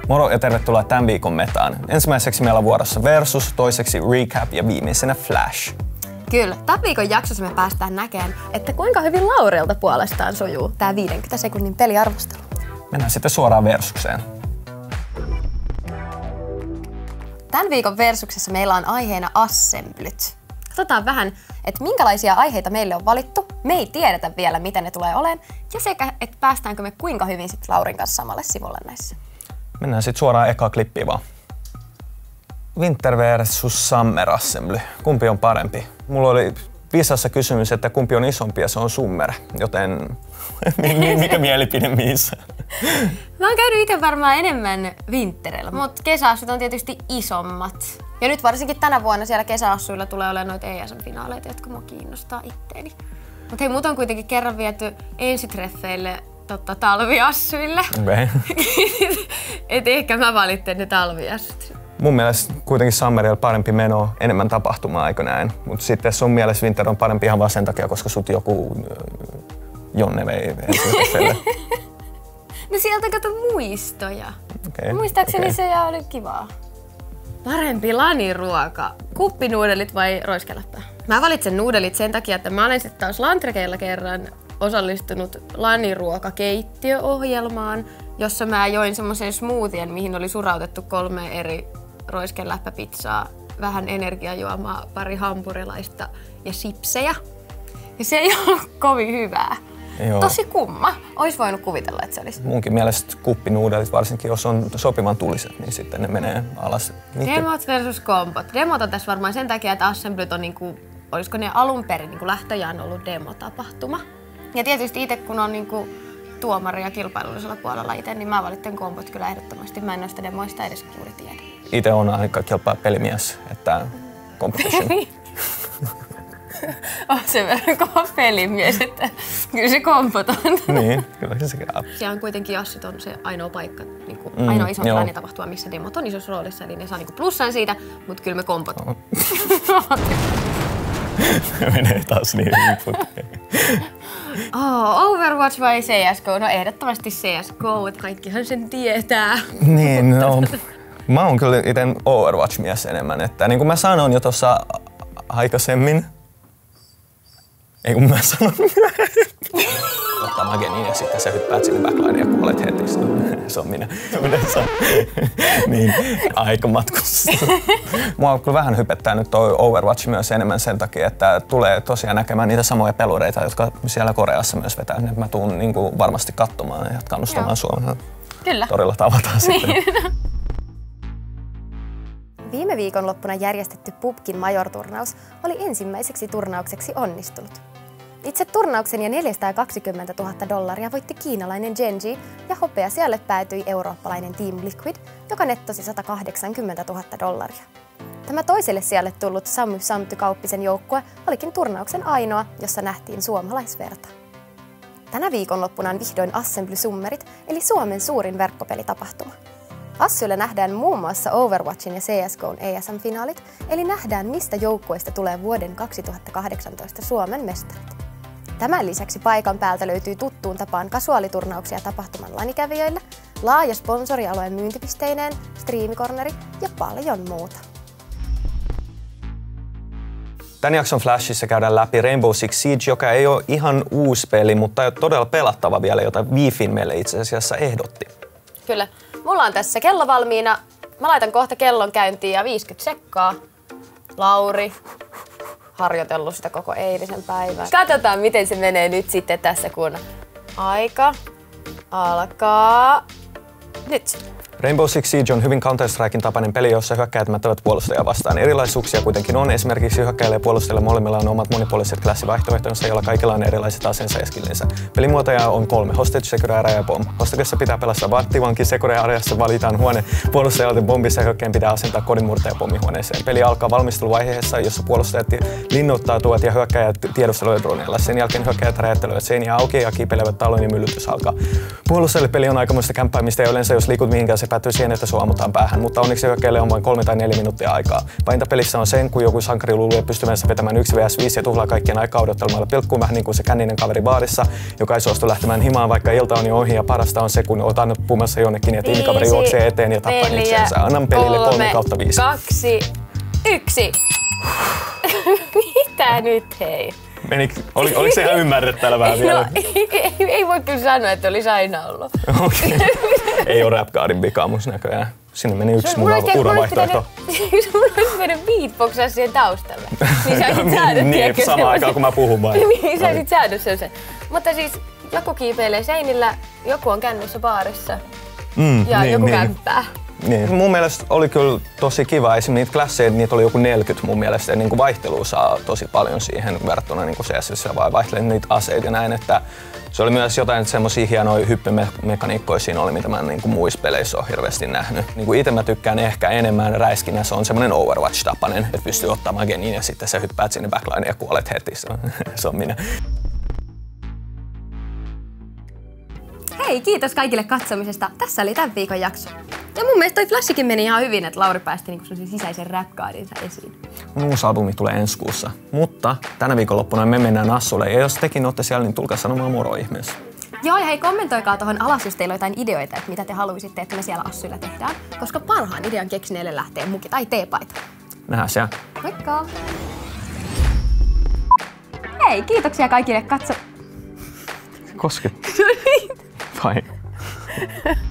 Moro ja tervetuloa tämän viikon metaan. Ensimmäiseksi meillä on vuorossa Versus, toiseksi Recap ja viimeisenä Flash. Kyllä, tämän viikon jaksossa me päästään näkemään, että kuinka hyvin Laurilta puolestaan sujuu tää 50 sekunnin peliarvostelu. Mennään sitten suoraan Versukseen. Tämän viikon Versuksessa meillä on aiheena assemblyt. Katsotaan vähän, että minkälaisia aiheita meille on valittu. Me ei tiedetä vielä, miten ne tulee olemaan. Ja sekä, että päästäänkö me kuinka hyvin sitten Laurin kanssa samalle sivulle näissä. Mennään sitten suoraan ekaa klippiin vaan. Winter versus Summer Assembly. Kumpi on parempi? Mulla oli visassa kysymys, että kumpi on isompi ja se on Summer, joten mikä mielipide missä? Mä oon käynyt itse varmaan enemmän Winterillä, mutta kesäassut on tietysti isommat. Ja nyt varsinkin tänä vuonna siellä kesäassuilla tulee olemaan noita ESM-finaaleita, jotka mua kiinnostaa itteeni. Mutta hei, mut on kuitenkin kerran viety ensitreffeille talviassuille. Okay. Et ehkä mä valitsen ne talviassut. Mun mielestä kuitenkin Summerilla parempi meno, enemmän tapahtumaa, eikö näin? Mutta sitten sun mielestä Winter on parempi ihan vaan sen takia, koska sut joku Jonne vei ensitreffeille. No sieltä kato muistoja. Okay, muistaakseni se oli kivaa. Parempi laniruoka. Kuppinuudelit vai roiskeläppä? Mä valitsen nuudelit sen takia, että mä olen sitten taas Lantrekeilla kerran osallistunut laniruokakeittiöohjelmaan, jossa mä join semmoisen smoothien, mihin oli surautettu 3 eri roiskeläppäpizzaa, vähän energiajuomaa, pari hampurilaista ja sipsejä. Ja se ei ollut kovin hyvää. Joo. Tosi kumma. Ois voinut kuvitella, että se olisi. Munkin mielestä kuppinuudelit, varsinkin jos on sopivan tuliset, niin sitten ne menee alas. Demot versus kompot. Demot on tässä varmaan sen takia, että assemblyt on niinku, olisiko ne alun perin niinku lähtöjään ollut demotapahtuma. Ja tietysti itse kun on niinku tuomari ja kilpailullisella puolella itse, niin mä valitsen kompot kyllä ehdottomasti. Mä en noista demoista edes juuri tiedä. Itse on aika kilpaa pelimies, että competition. On sen verran kova pelimies, että kyllä se kompot on. Niin, kyllä se käy. Siellä on kuitenkin Assut on se ainoa paikka, niin ainoa iso tapahtuma, missä demot on isossa roolissa, eli ne saa niin plussan siitä, mutta kyllä me kompot. Menee taas niin putkeen. Overwatch vai CSGO? No ehdottomasti CSGO, että kaikkihan sen tietää. Niin, no. Mä oon kyllä itse Overwatch-mies enemmän, että niin kuin mä sanoin jo tuossa aikaisemmin, ei kun mä sanon ottaa Magenin ja sitten sä hyppäät sinne backlineen ja kuolet heti. Se on minä yleensä. Niin, aikamatkussa. Mua on kyllä vähän hypettää nyt toi Overwatch myös enemmän sen takia, että tulee tosiaan näkemään niitä samoja pelureita, jotka siellä Koreassa myös vetää. Nyt mä tuun niin kuin varmasti katsomaan ja kannustamaan Suomea. Kyllä. Torilla tavataan sitten. Viime viikonloppuna järjestetty PUBGin Major-turnaus oli ensimmäiseksi turnaukseksi onnistunut. Itse turnauksen ja $420 000 voitti kiinalainen Gen.G ja hopea siellä päätyi eurooppalainen Team Liquid, joka nettosi $180 000. Tämä toiselle sijalle tullut Sammy Samty-Kauppisen joukkue olikin turnauksen ainoa, jossa nähtiin suomalaisverta. Tänä viikonloppuna on vihdoin Assembly Summerit, eli Suomen suurin verkkopelitapahtuma. Assyllä nähdään muun muassa Overwatchin ja CSGOn ESM-finaalit, eli nähdään mistä joukkueista tulee vuoden 2018 Suomen mestarit. Tämän lisäksi paikan päältä löytyy tuttuun tapaan kasuaaliturnauksia tapahtuman lanikävijöille, laaja sponsorialueen myyntipisteineen, striimikorneri ja paljon muuta. Tämän jakson Flashissa käydään läpi Rainbow Six Siege, joka ei ole ihan uusi peli, mutta todella pelattava vielä, jota Wi-Fi meille itse asiassa ehdotti. Kyllä. Mulla on tässä kello valmiina. Mä laitan kohta kellon käyntiin ja 50 sekkaa. Lauri, harjoitellut sitä koko eilisen päivän. Katsotaan miten se menee nyt sitten tässä, kun aika alkaa nyt. Rainbow Six Siege on hyvin Counter-Strikein tapainen peli, jossa hyökkäjät mättävät puolustajia vastaan. Erilaisuuksia kuitenkin on. Esimerkiksi hyökkäjillä ja puolustajilla molemmilla on omat monipuoliset klassivaihtoehtonsa, joilla kaikilla on erilaiset aseensa ja skillinsä. Pelimuotoja on 3. Hostage, Secure, Area ja Bomb. Hostagessa pitää pelastaa varttivankin, Secure Areassa valitaan huone puolustajalta bombissa ja hyökkäjän pitää asentaa kodinmurtaja pommihuoneeseen. Peli alkaa valmisteluvaiheessa, jossa puolustajat linnoittautuvat ja hyökkäjät tiedusteluja droneilla. Sen jälkeen hyökkäjät räjäyttelevät seiniä auki ja kiipelevät talon ja myllytys alkaa. Puolustajille peli on aikamoista kämppäimistä ja yleensä jos liikut mihinkään se päättyy siihen, että sua ammutaan päähän, mutta onneksi hyökkäille on vain 3 tai 4 minuuttia aikaa. Pahinta pelissä on sen, kun joku sankari luulee pystyvänsä vetämään 1 vs 5 ja tuhlaa kaikkien aikaa odottelemalla pilkkuun vähän niin kuin se känninen kaveri baarissa, joka ei suostu lähtemään himaan, vaikka ilta on jo ohi ja parasta on se, kun oot pummassa jonnekin ja tiimikaveri juoksee eteen ja tappaa itsensä. Annan pelille 3/5. 2, 1. Mitä nyt hei? Oliko se ihan ymmärrettävää vielä? No, ei voi kyllä sanoa, että olisi aina ollut. Okay. Ei ole Rap Godin vikamus näköjään. Sinne meni yksi mun uravaihtoehto. Mun olisi mennyt beatboxaa siihen taustalle. Niin sä olisit saanut, niin, samaan aikaan kun mä puhun vain. Niin sä olisit saanut sen. Mutta siis joku kiipeilee seinillä, joku on kännissä baarissa ja joku kämppää. Niin. Mun mielestä oli kyllä tosi kiva. Esimerkiksi niitä klasseja, niitä oli joku 40 mun mielestä. Ja niin vaihtelua saa tosi paljon siihen verrattuna niin CS:ssä, vaan vaihtelee niitä aseita ja näin. Että se oli myös jotain semmosia hienoja hyppymekaniikkoja siinä oli, mitä mä en niin muissa peleissä ole hirveästi nähnyt. Niin itse mä tykkään ehkä enemmän räiskinä. Se on semmoinen Overwatch-tapainen, että pystyy ottamaan genin ja sitten sä hyppäät sinne backlineen ja kuolet heti. Se on minä. Hei, kiitos kaikille katsomisesta. Tässä oli tämän viikon jakso. Ja mun mielestä toi flashikin meni ihan hyvin, että Lauri päästi niinku sun sisäisen Rap-Godinsa esiin. Mun uusi albumi tulee ensi kuussa, mutta tänä viikonloppuna me mennään Assulle. Ja jos tekin ootte siellä, niin tulkaa sanomaan moro ihmeessä. Joo, ja hei, kommentoikaa tuohon alas, jos teillä on jotain ideoita, että mitä te haluaisitte, että me siellä Assuilla tehdään. Koska parhaan idean keksineelle lähtee muki tai teepaita. Nähdään siellä. Moikka! Hei, kiitoksia kaikille Kosket. Fine.